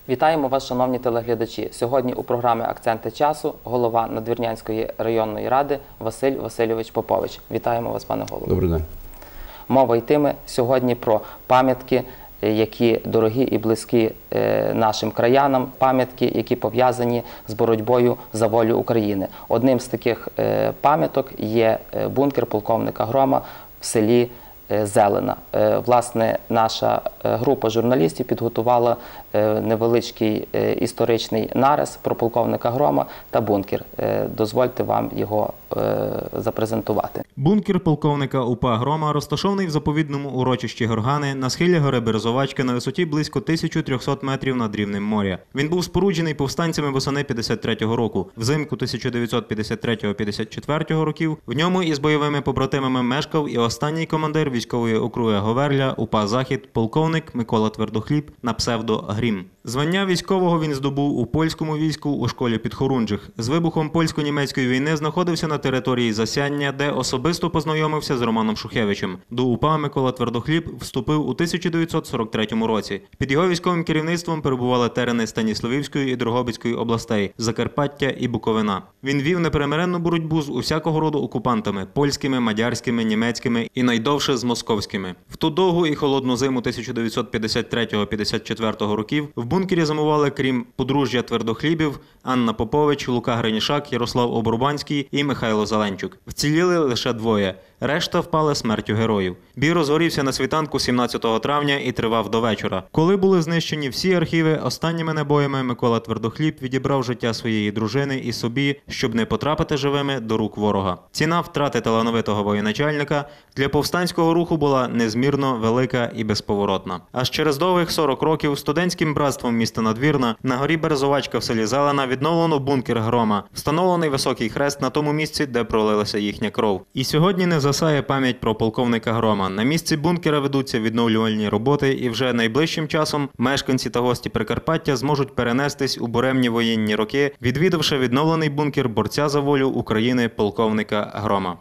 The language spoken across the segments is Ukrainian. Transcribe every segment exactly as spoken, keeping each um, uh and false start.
Вітаємо вас, шановні телеглядачі. Сьогодні у програмі «Акценти часу» голова Надвірнянської районної ради Василь Васильович Попович. Вітаємо вас, пане голово. Добрий день. Мова йтиме сьогодні про пам'ятки, які дорогі і близькі нашим краянам, пам'ятки, які пов'язані з боротьбою за волю України. Одним з таких пам'яток є бункер полковника Грома в селі Зелена. Власне, наша група журналістів підготувала невеличкий історичний нарис про полковника Грома та бункер. Дозвольте вам його запрезентувати. Бункер полковника УПА Грома розташований в заповідному урочищі Горгани на схилі гори Березовачка на висоті близько тисячі трьохсот метрів над рівнем моря. Він був споруджений повстанцями восени п'ятдесят третього року. Взимку тисяча дев'ятсот п'ятдесят третього — п'ятдесят четвертого років в ньому із бойовими побратимами мешкав і останній командир військової округи Говерля УПА Захід полковник Микола Твердохліб на псевдо Грім. Звання військового він здобув у польському війську у школі Підхорунжих. З вибухом польсько-німецької війни знаходився на території Засяння, де особисто познайомився з Романом Шухевичем. До УПА Микола Твердохліб вступив у тисяча дев'ятсот сорок третьому році. Під його військовим керівництвом перебували терени Станіславівської і Дрогобицької областей, Закарпаття і Буковина. Він вів непримиренну боротьбу з усякого роду окупантами – польськими, мадярськими, німецькими і найдовше з московськими. В ту довгу і холодну зиму тисяча дев'ятсот п'ятдесят третього — п'ятдесят четвертого років в бункері зимували, крім подружжя Твердохлібів, Анна Попович, Лука Гринішак, Ярослав Обрубанський і Михайло Зеленчук. Вціліли лише двоє. Решта впали смертю героїв. Бій розгорівся на світанку сімнадцятого травня і тривав до вечора. Коли були знищені всі архіви, останніми набоями Микола Твердохліб відібрав життя своєї дружини і собі, щоб не потрапити живими до рук ворога. Ціна втрати талановитого воєначальника для повстанського руху була незмірно велика і безповоротна. Аж через довгих сорок років студентським братством міста Надвірна на горі Березовачка в селі Зелена відновлено бункер Грома, встановлений високий хрест на тому місці, де пролилася їхня кров. І сьогодні не засає пам'ять про полковника Грома. На місці бункера ведуться відновлювальні роботи, і вже найближчим часом мешканці та гості Прикарпаття зможуть перенестись у буремні воєнні роки, відвідавши відновлений бункер борця за волю України полковника Грома.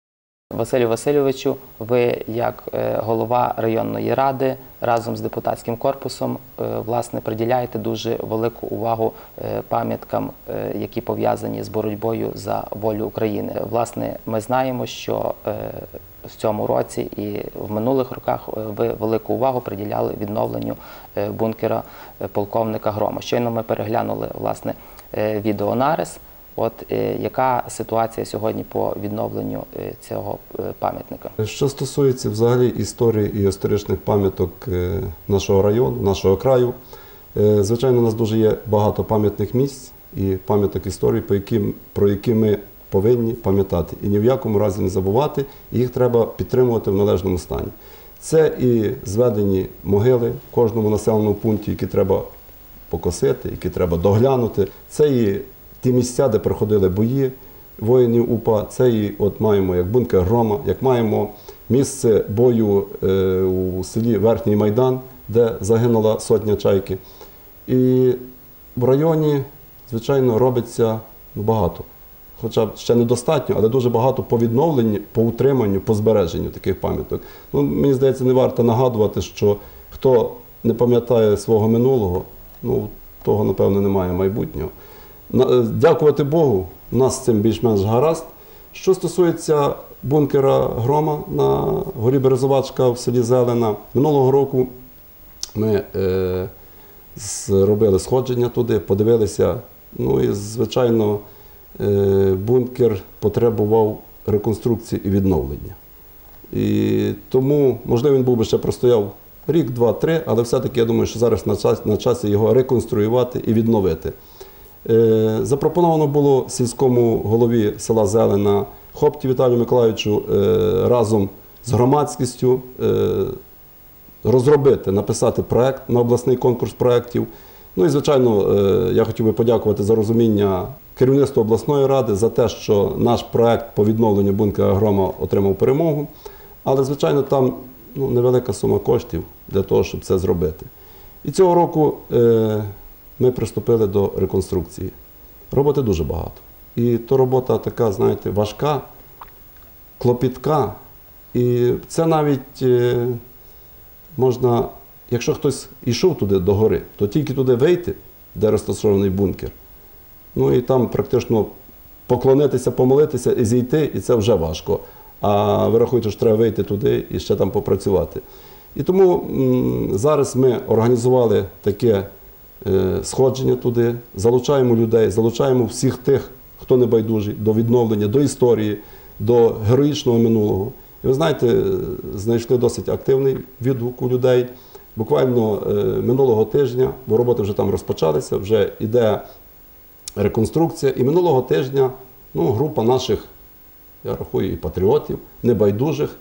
Василю Васильовичу, ви як голова районної ради разом з депутатським корпусом, власне, приділяєте дуже велику увагу пам'яткам, які пов'язані з боротьбою за волю України. Власне, ми знаємо, що в цьому році і в минулих роках ви велику увагу приділяли відновленню бункера полковника Грома. Щойно ми переглянули, власне, відеонарис. От е, яка ситуація сьогодні по відновленню е, цього е, пам'ятника? Що стосується взагалі історії і історичних пам'яток е, нашого району, нашого краю, е, звичайно, у нас дуже є багато пам'ятних місць і пам'яток історії, по яким, про які ми повинні пам'ятати. І ні в якому разі не забувати, і їх треба підтримувати в належному стані. Це і зведені могили в кожному населеному пункті, які треба покосити, які треба доглянути. Це і ті місця, де проходили бої воїнів УПА, це і от маємо як бункер Грома, як маємо місце бою е, у селі Верхній Майдан, де загинула сотня Чайки. І в районі, звичайно, робиться ну, багато. Хоча ще недостатньо, але дуже багато по відновленню, по утриманню, по збереженню таких пам'яток. Ну, мені здається, не варто нагадувати, що хто не пам'ятає свого минулого, ну, того, напевно, немає майбутнього. Дякувати Богу, у нас з цим більш-менш гаразд. Що стосується бункера Грома на горі Березовачка в селі Зелена, минулого року ми е, зробили сходження туди, подивилися, ну і, звичайно, е, бункер потребував реконструкції і відновлення. І тому, можливо, він був би ще простояв рік, два, три, але все-таки я думаю, що зараз на час, на часі його реконструювати і відновити. Запропоновано було сільському голові села Зелена Хопті Віталію Миколайовичу разом з громадськістю розробити, написати проєкт на обласний конкурс проєктів. Ну і, звичайно, я хотів би подякувати за розуміння керівництву обласної ради, за те, що наш проєкт по відновленню бункера Грома отримав перемогу. Але, звичайно, там ну, невелика сума коштів для того, щоб це зробити. І цього року ми приступили до реконструкції. Роботи дуже багато. І то робота така, знаєте, важка, клопітка. І це навіть можна якщо хтось йшов туди до гори, то тільки туди вийти, де розташований бункер, ну і там практично поклонитися, помолитися і зійти, і це вже важко. А ви рахуєте, що треба вийти туди і ще там попрацювати. І тому м, зараз ми організували таке е, сходження туди, залучаємо людей, залучаємо всіх тих, хто не байдужий, до відновлення, до історії, до героїчного минулого. І ви знаєте, знайшли досить активний відгук у людей. Буквально е, минулого тижня, бо роботи вже там розпочалися, вже йде реконструкція. І минулого тижня ну, група наших, я рахую, і патріотів, небайдужих,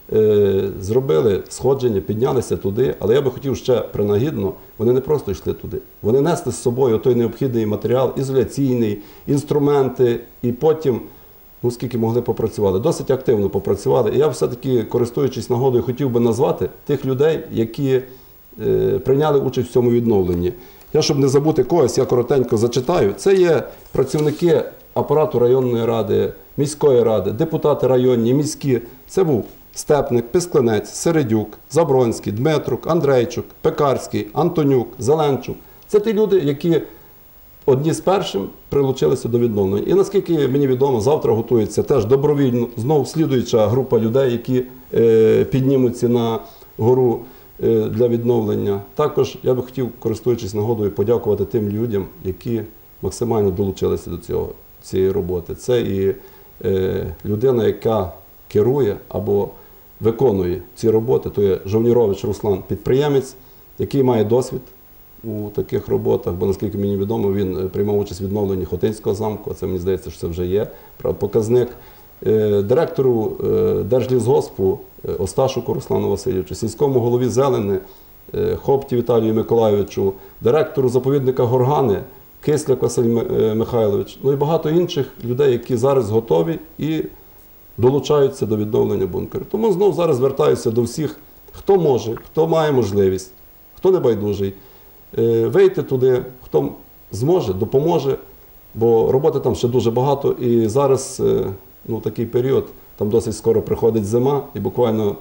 е, зробили сходження, піднялися туди. Але я би хотів ще принагідно, вони не просто йшли туди. Вони несли з собою той необхідний матеріал, ізоляційний, інструменти, і потім, ну скільки могли, попрацювали. Досить активно попрацювали. І я все-таки, користуючись нагодою, хотів би назвати тих людей, які е, прийняли участь в цьому відновленні. Я, щоб не забути когось, я коротенько зачитаю. Це є працівники апарату районної ради, міської ради, депутати районні, міські. Це був Степник, Писклинець, Середюк, Забронський, Дмитрук, Андрейчук, Пекарський, Антонюк, Зеленчук. Це ті люди, які одні з першим прилучилися до відновлення. І наскільки мені відомо, завтра готується теж добровільно, знову слідуюча група людей, які е, піднімуться на гору е, для відновлення. Також я би хотів, користуючись нагодою, подякувати тим людям, які максимально долучилися до цього, цієї роботи. Це і е, людина, яка керує або виконує ці роботи, то є Жовнірович Руслан, підприємець, який має досвід у таких роботах, бо, наскільки мені відомо, він приймав участь у відновленні Хотинського замку, а це, мені здається, що це вже є показник. Директору Держлісгоспу Осташуку Руслану Васильовичу, сільському голові Зелени Хопті Віталію Миколайовичу, директору заповідника Горгани Кисляк Василь Михайлович, ну і багато інших людей, які зараз готові і долучаються до відновлення бункеру. Тому знову зараз звертаюся до всіх, хто може, хто має можливість, хто не байдужий, вийти туди, хто зможе, допоможе, бо роботи там ще дуже багато, і зараз ну, такий період, там досить скоро приходить зима, і буквально,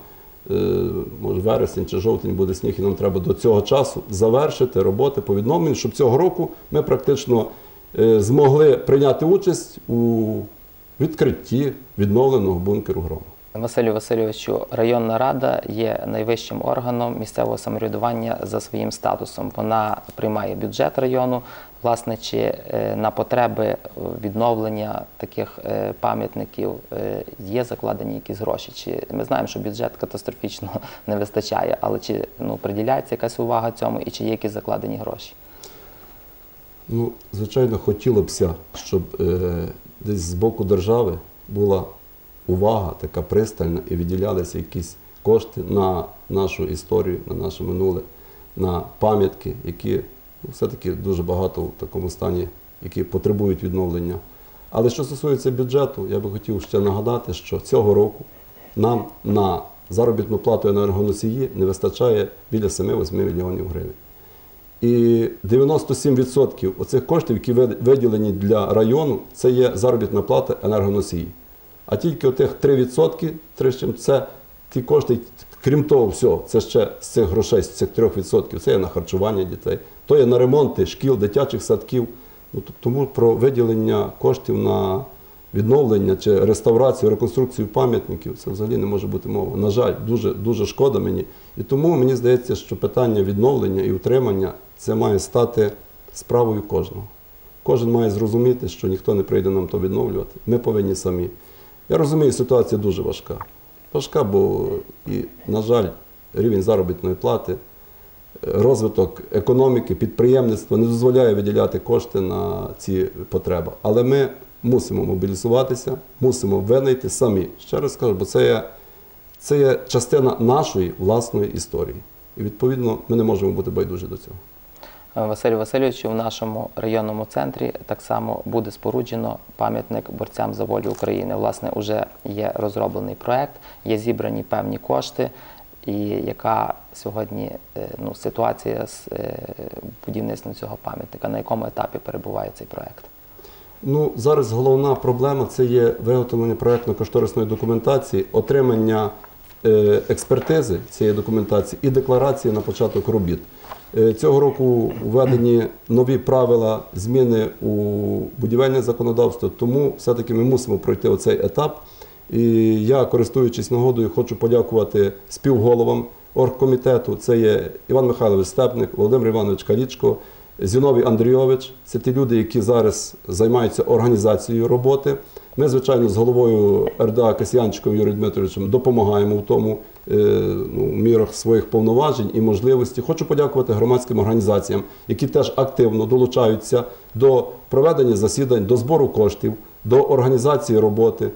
може, вересень чи жовтень буде сніг, і нам треба до цього часу завершити роботи по відновленню, щоб цього року ми практично змогли прийняти участь у відкритті відновленого бункеру «Гром». Василю Васильовичу, районна рада є найвищим органом місцевого самоврядування за своїм статусом. Вона приймає бюджет району. Власне, чи на потреби відновлення таких пам'ятників є закладені якісь гроші? Чи ми знаємо, що бюджет катастрофічно не вистачає, але чи ну, приділяється якась увага цьому і чи є якісь закладені гроші? Ну, звичайно, хотілося б, щоб е, десь з боку держави була увага така пристальна і виділялися якісь кошти на нашу історію, на наше минуле, на пам'ятки, які ну, все-таки дуже багато в такому стані, які потребують відновлення. Але що стосується бюджету, я би хотів ще нагадати, що цього року нам на заробітну плату енергоносії не вистачає біля семи-восьми мільйонів гривень. І дев'яносто сім відсотків оцих коштів, які виділені для району, це є заробітна плата енергоносії. А тільки отих три відсотки, це ті кошти, крім того всього, це ще з цих грошей, з цих трьох відсотків, це є на харчування дітей, то є на ремонти шкіл, дитячих садків. Ну, тому про виділення коштів на відновлення чи реставрацію, реконструкцію пам'ятників, це взагалі не може бути мова. На жаль, дуже, дуже шкода мені. І тому мені здається, що питання відновлення і утримання – це має стати справою кожного. Кожен має зрозуміти, що ніхто не прийде нам то відновлювати. Ми повинні самі. Я розумію, ситуація дуже важка. Важка, бо, і, на жаль, рівень заробітної плати, розвиток економіки, підприємництва не дозволяє виділяти кошти на ці потреби. Але ми мусимо мобілізуватися, мусимо винайти самі. Ще раз кажу, бо це є, це є частина нашої власної історії. І, відповідно, ми не можемо бути байдужі до цього. Василю Васильовичу, в нашому районному центрі так само буде споруджено пам'ятник борцям за волю України. Власне, вже є розроблений проєкт, є зібрані певні кошти. І яка сьогодні ну, ситуація з будівництвом цього пам'ятника? На якому етапі перебуває цей проєкт? Ну, зараз головна проблема – це є виготовлення проєктно-кошторисної документації, отримання е, експертизи цієї документації і декларації на початок робіт. Е, Цього року введені нові правила, зміни у будівельне законодавство, тому все-таки ми мусимо пройти оцей етап. І я, користуючись нагодою, хочу подякувати співголовам оргкомітету. Це є Іван Михайлович Степник, Володимир Іванович Калічко, Зіновій Андрійович. Це ті люди, які зараз займаються організацією роботи. Ми, звичайно, з головою ер де а Касьянчиком Юрієм Дмитровичем допомагаємо в тому, ну, в мірах своїх повноважень і можливостей. Хочу подякувати громадським організаціям, які теж активно долучаються до проведення засідань, до збору коштів, до організації роботи.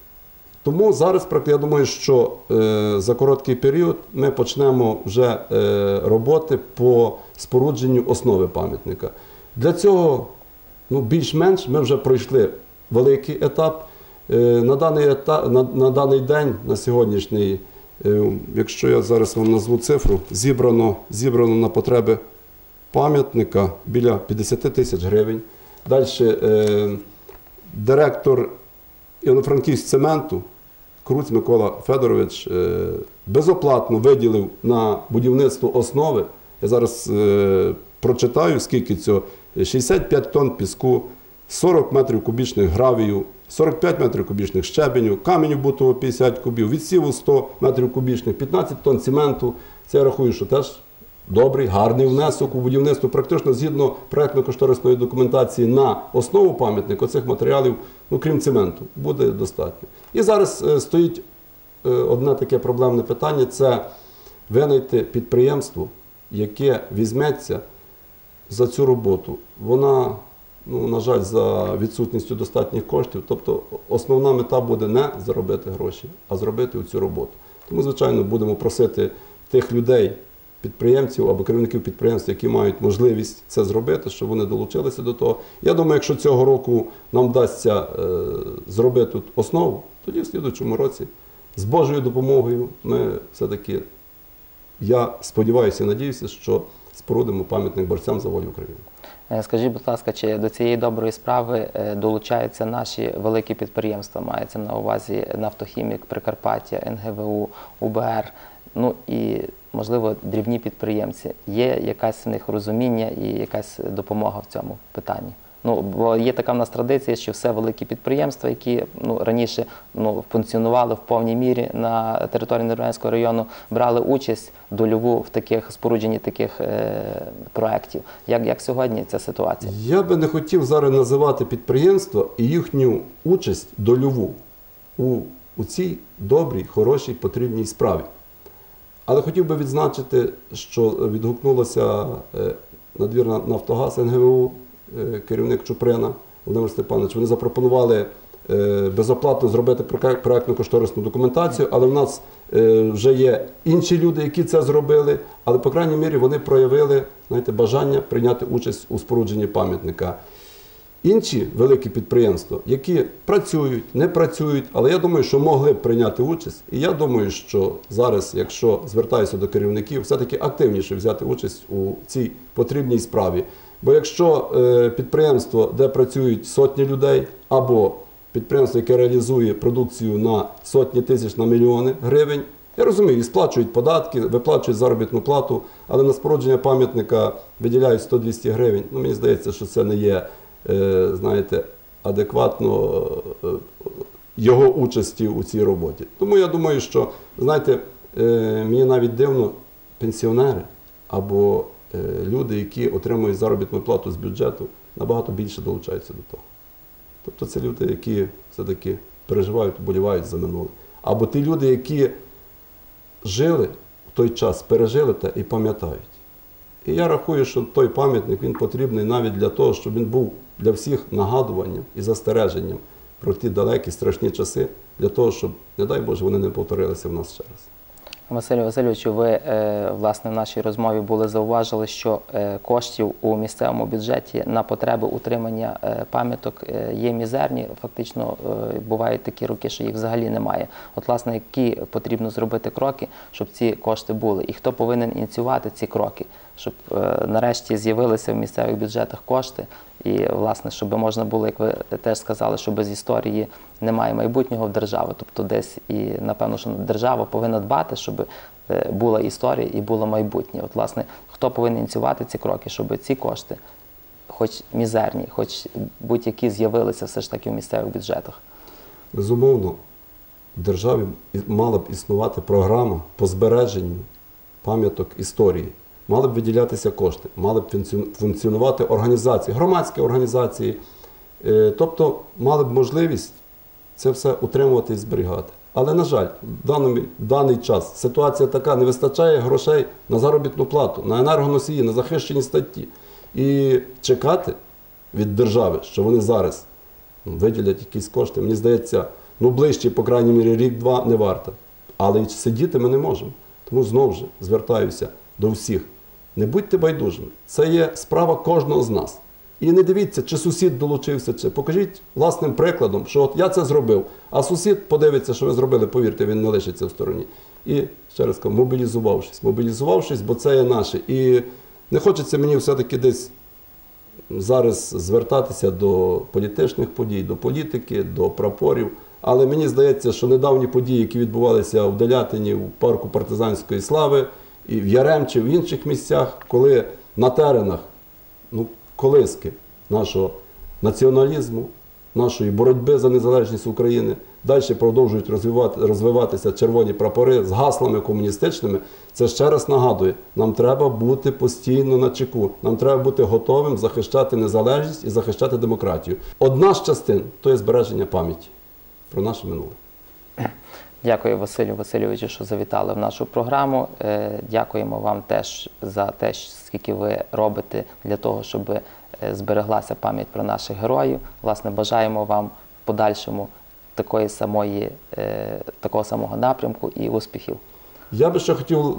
Тому зараз, я думаю, що е, за короткий період ми почнемо вже е, роботи по спорудженню основи пам'ятника. Для цього, ну, більш-менш ми вже пройшли великий етап. Е, на, даний етап на, на даний день, на сьогоднішній, е, якщо я зараз вам назву цифру, зібрано, зібрано на потреби пам'ятника біля п'ятдесят тисяч гривень. Далі е, директор Івано-Франківськ цементу Круць Микола Федорович е, безоплатно виділив на будівництво основи. Я зараз е, прочитаю, скільки цього. шістдесят п'ять тонн піску, сорок метрів кубічних гравію, сорок п'ять метрів кубічних щебеню, каменю бутового п'ятдесят кубів, відсіву сто метрів кубічних, п'ятнадцять тонн цементу. Це я рахую, що теж добрий, гарний внесок у будівництво. Практично згідно проєктно-кошторисної документації на основу пам'ятника цих матеріалів, ну, крім цементу, буде достатньо. І зараз е, стоїть е, одне таке проблемне питання – це винайти підприємство, яке візьметься за цю роботу. Вона, ну, на жаль, за відсутністю достатніх коштів, тобто основна мета буде не заробити гроші, а зробити цю роботу. Тому, звичайно, будемо просити тих людей, підприємців або керівників підприємств, які мають можливість це зробити, щоб вони долучилися до того. Я думаю, якщо цього року нам вдасться е, зробити тут основу, тоді в слідуючому році з Божою допомогою ми все-таки, я сподіваюся і надіюся, що спорудимо пам'ятник борцям за волю України. Скажіть, будь ласка, чи до цієї доброї справи долучаються наші великі підприємства? Мається на увазі Нафтохімік, Прикарпаття, ен ге ве у, у бе ер, ну і, можливо, дрібні підприємці. Є якась в них розуміння і якась допомога в цьому питанні? Ну, бо є така в нас традиція, що все великі підприємства, які, ну, раніше, ну, функціонували в повній мірі на території Нервенського району, брали участь дольову в таких спорудженні таких е, проєктів. Як, як сьогодні ця ситуація? Я би не хотів зараз називати підприємства і їхню участь дольову у, у цій добрій, хорошій, потрібній справі. Але хотів би відзначити, що відгукнулося е, надвірна Нафтогаз ен ге ве у, керівник Чуприна Володимир Степанович. Вони запропонували е, безоплатно зробити проєктно-кошторисну документацію, але в нас е, вже є інші люди, які це зробили, але, по крайній мірі, вони проявили, знаєте, бажання прийняти участь у спорудженні пам'ятника. Інші великі підприємства, які працюють, не працюють, але я думаю, що могли б прийняти участь. І я думаю, що зараз, якщо звертаюся до керівників, все-таки активніше взяти участь у цій потрібній справі. Бо якщо е, підприємство, де працюють сотні людей, або підприємство, яке реалізує продукцію на сотні тисяч, на мільйони гривень, я розумію, і сплачують податки, виплачують заробітну плату, але на спорудження пам'ятника виділяють сто-двісті гривень. Ну, мені здається, що це не є, е, знаєте, адекватно е, його участі у цій роботі. Тому я думаю, що, знаєте, е, мені навіть дивно, пенсіонери або люди, які отримують заробітну плату з бюджету, набагато більше долучаються до того. Тобто це люди, які все-таки переживають, вболівають за минуле. Або ті люди, які жили в той час, пережили те і пам'ятають. І я рахую, що той пам'ятник, він потрібний навіть для того, щоб він був для всіх нагадуванням і застереженням про ті далекі, страшні часи, для того, щоб, не дай Боже, вони не повторилися в нас ще раз. Василю Васильовичу, ви, власне, в нашій розмові були зауважили, що коштів у місцевому бюджеті на потреби утримання пам'яток є мізерні. Фактично, бувають такі роки, що їх взагалі немає. От, власне, які потрібно зробити кроки, щоб ці кошти були? І хто повинен ініціювати ці кроки? щоб е, нарешті з'явилися в місцевих бюджетах кошти. І, власне, щоб можна було, як ви теж сказали, що без історії немає майбутнього в держави. Тобто десь і, напевно, що держава повинна дбати, щоб е, була історія і було майбутнє. От, власне, хто повинен ініціювати ці кроки, щоб ці кошти, хоч мізерні, хоч будь-які, з'явилися все ж таки в місцевих бюджетах? Безумовно, в державі мала б існувати програма по збереженню пам'яток історії. Мали б виділятися кошти, мали б функціонувати організації, громадські організації. Тобто мали б можливість це все утримувати і зберігати. Але, на жаль, в даний, в даний час ситуація така, не вистачає грошей на заробітну плату, на енергоносії, на захищені статті. І чекати від держави, що вони зараз ну, виділять якісь кошти, мені здається, ну ближче, по крайній мірі, рік-два не варто. Але й сидіти ми не можемо. Тому знову ж звертаюся до всіх. Не будьте байдужими. Це є справа кожного з нас. І не дивіться, чи сусід долучився, чи покажіть власним прикладом, що от я це зробив, а сусід подивиться, що ви зробили, повірте, він не лишиться в стороні. І, ще раз кажу, мобілізувавшись, мобілізувавшись, бо це є наше. І не хочеться мені все-таки десь зараз звертатися до політичних подій, до політики, до прапорів. Але мені здається, що недавні події, які відбувалися в Делятині, в парку партизанської слави, і в Яремчі, в інших місцях, коли на теренах, ну, колиски нашого націоналізму, нашої боротьби за незалежність України, далі продовжують розвивати, розвиватися червоні прапори з гаслами комуністичними, це ще раз нагадує, нам треба бути постійно на чеку, нам треба бути готовим захищати незалежність і захищати демократію. Одна з частин – то є збереження пам'яті про наше минуле. Дякую, Василю Васильовичу, що завітали в нашу програму. Дякуємо вам теж за те, скільки ви робите для того, щоб збереглася пам'ять про наших героїв. Власне, бажаємо вам в подальшому такої самої, такого самого напрямку і успіхів. Я би ще хотів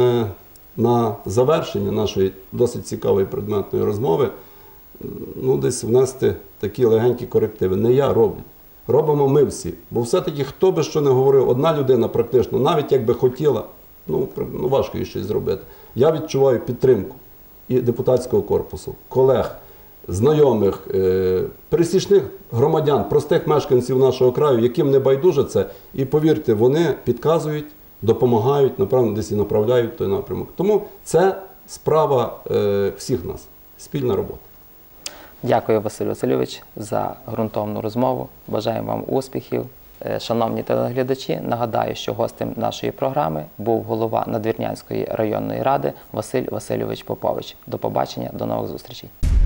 на завершення нашої досить цікавої предметної розмови ну, десь внести такі легенькі корективи. Не я роблю. Робимо ми всі. Бо все-таки, хто би що не говорив, одна людина практично, навіть якби хотіла, ну, ну важко їй щось зробити. Я відчуваю підтримку і депутатського корпусу, колег, знайомих, е пересічних громадян, простих мешканців нашого краю, яким не байдуже це. І повірте, вони підказують, допомагають, напевно, десь і направляють той напрямок. Тому це справа е всіх нас, спільна робота. Дякую, Василь Васильович, за ґрунтовну розмову. Бажаємо вам успіхів. Шановні телеглядачі, нагадаю, що гостем нашої програми був голова Надвірнянської районної ради Василь Васильович Попович. До побачення, до нових зустрічей.